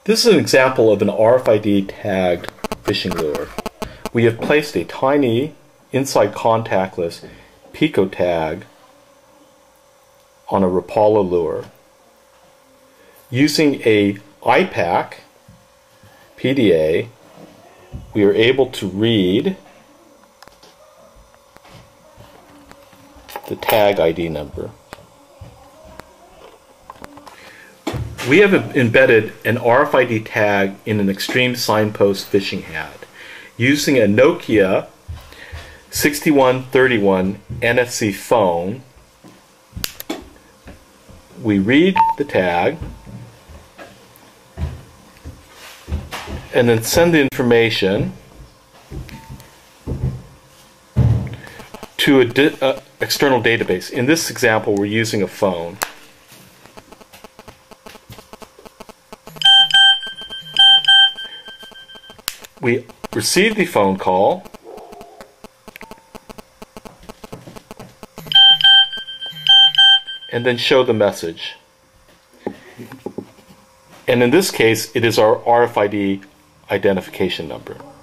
This is an example of an RFID tagged fishing lure. We have placed a tiny Inside Contactless Pico tag on a Rapala lure. Using a IPAQ PDA, we are able to read the tag ID number. We have embedded an RFID tag in an Xtreme signpost fishing hat using a Nokia 6131 NFC phone. We read the tag and then send the information to an external database. In this example, we're using a phone. We receive the phone call and then show the message. And in this case, it is our RFID identification number.